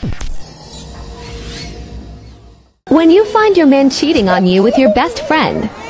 When you find your man cheating on you with your best friend,